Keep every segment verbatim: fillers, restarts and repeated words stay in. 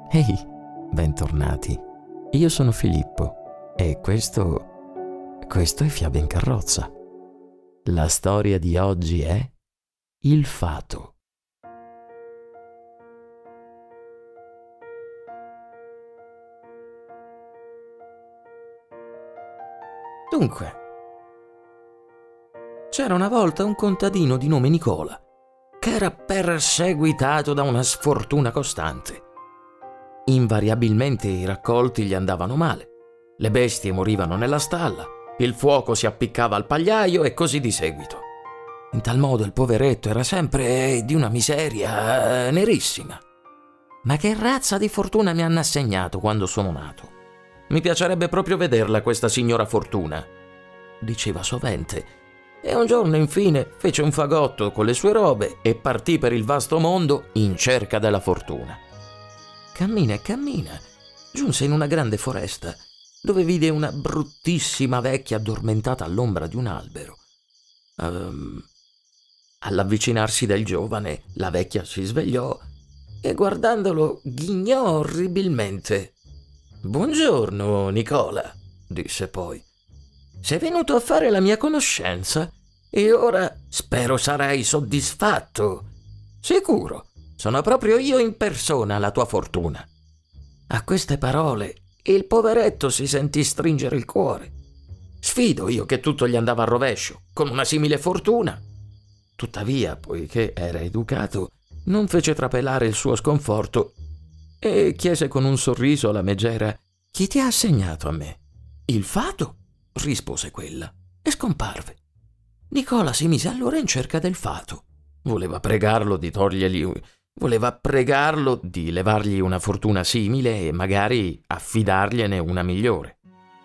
Ehi, bentornati. Io sono Filippo e questo... questo è Fiabe in carrozza. La storia di oggi è Il fato. Dunque, c'era una volta un contadino di nome Nicola che era perseguitato da una sfortuna costante. Invariabilmente i raccolti gli andavano male, le bestie morivano nella stalla, il fuoco si appiccava al pagliaio e così di seguito. In tal modo il poveretto era sempre di una miseria nerissima. Ma che razza di fortuna mi hanno assegnato quando sono nato? Mi piacerebbe proprio vederla questa signora Fortuna, diceva sovente, e un giorno infine fece un fagotto con le sue robe e partì per il vasto mondo in cerca della fortuna. Cammina e cammina, giunse in una grande foresta, dove vide una bruttissima vecchia addormentata all'ombra di un albero. Um, all'avvicinarsi del giovane, la vecchia si svegliò e guardandolo ghignò orribilmente. «Buongiorno, Nicola», disse poi. «Sei venuto a fare la mia conoscenza e ora spero sarai soddisfatto. Sicuro. Sono proprio io in persona la tua fortuna». A queste parole il poveretto si sentì stringere il cuore. Sfido io che tutto gli andava a rovescio, con una simile fortuna. Tuttavia, poiché era educato, non fece trapelare il suo sconforto e chiese con un sorriso alla megera: «Chi ti ha assegnato a me?» «Il fato», rispose quella, e scomparve. Nicola si mise allora in cerca del fato. Voleva pregarlo di togliergli... Voleva pregarlo di levargli una fortuna simile e magari affidargliene una migliore.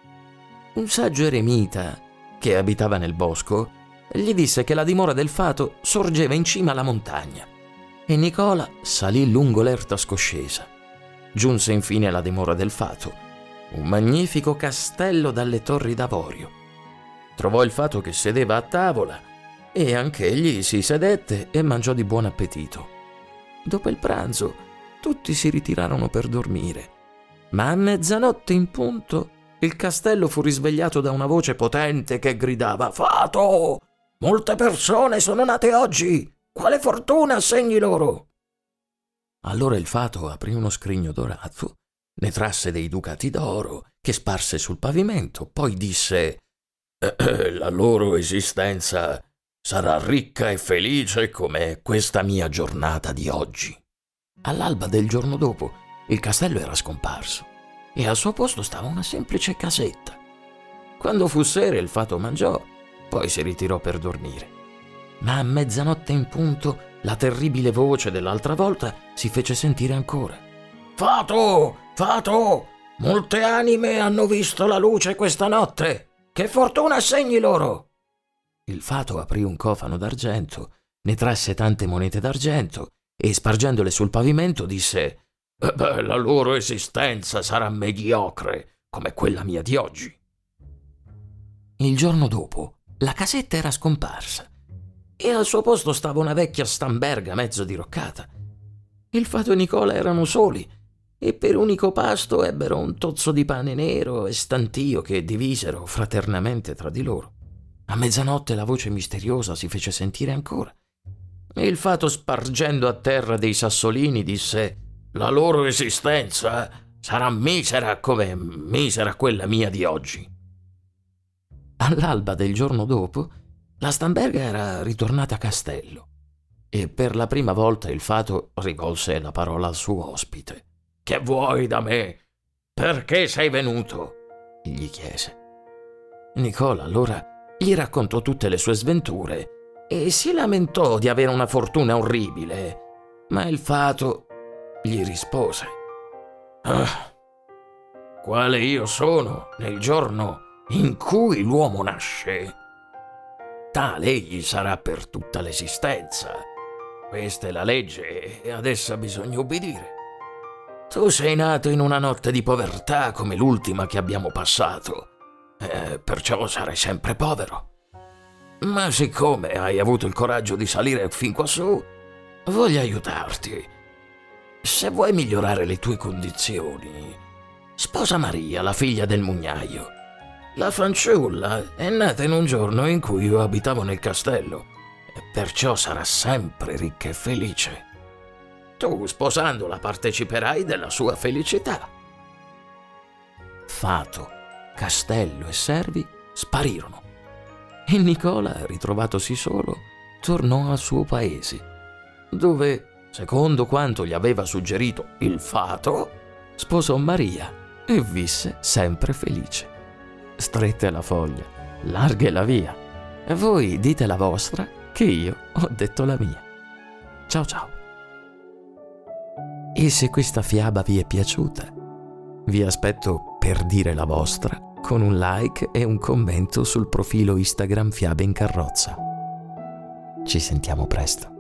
Un saggio eremita, che abitava nel bosco, gli disse che la dimora del fato sorgeva in cima alla montagna, e Nicola salì lungo l'erta scoscesa. Giunse infine alla dimora del fato, un magnifico castello dalle torri d'avorio. Trovò il fato che sedeva a tavola e anch'egli si sedette e mangiò di buon appetito. Dopo il pranzo, tutti si ritirarono per dormire, ma a mezzanotte in punto il castello fu risvegliato da una voce potente che gridava: «Fato! Molte persone sono nate oggi! Quale fortuna assegni loro?» Allora il fato aprì uno scrigno dorato, ne trasse dei ducati d'oro che sparse sul pavimento, poi disse: eh, «La loro esistenza sarà ricca e felice come questa mia giornata di oggi». All'alba del giorno dopo il castello era scomparso e al suo posto stava una semplice casetta. Quando fu sera il fato mangiò, poi si ritirò per dormire. Ma a mezzanotte in punto la terribile voce dell'altra volta si fece sentire ancora: «Fato! Fato! Molte anime hanno visto la luce questa notte! Che fortuna assegni loro!» Il fato aprì un cofano d'argento, ne trasse tante monete d'argento e, spargendole sul pavimento, disse: eh beh, «La loro esistenza sarà mediocre come quella mia di oggi». Il giorno dopo la casetta era scomparsa e al suo posto stava una vecchia stamberga mezzo diroccata. Il fato e Nicola erano soli e per unico pasto ebbero un tozzo di pane nero e stantio che divisero fraternamente tra di loro. A mezzanotte la voce misteriosa si fece sentire ancora e il fato, spargendo a terra dei sassolini, disse: «La loro esistenza sarà misera come misera quella mia di oggi». All'alba del giorno dopo la stamberga era ritornata a castello e per la prima volta il fato rivolse la parola al suo ospite. «Che vuoi da me? Perché sei venuto?» gli chiese. Nicola allora gli raccontò tutte le sue sventure e si lamentò di avere una fortuna orribile, ma il fato gli rispose: «Ah, quale io sono nel giorno in cui l'uomo nasce, tale egli sarà per tutta l'esistenza. Questa è la legge e ad essa bisogna ubbidire. Tu sei nato in una notte di povertà come l'ultima che abbiamo passato, e perciò sarai sempre povero. Ma siccome hai avuto il coraggio di salire fin quassù, voglio aiutarti. se vuoi migliorare le tue condizioni, sposa Maria, la figlia del mugnaio. La fanciulla è nata in un giorno in cui io abitavo nel castello e perciò sarà sempre ricca e felice. Tu, sposandola, parteciperai della sua felicità. Fato, castello e servi sparirono e Nicola, ritrovatosi solo, tornò al suo paese, dove, secondo quanto gli aveva suggerito il fato, sposò Maria e visse sempre felice. Stretta è la foglia, larga è la via, e voi dite la vostra che io ho detto la mia. Ciao ciao. E se questa fiaba vi è piaciuta, vi aspetto per dire la vostra con un like e un commento sul profilo Instagram Fiabe in Carrozza. Ci sentiamo presto.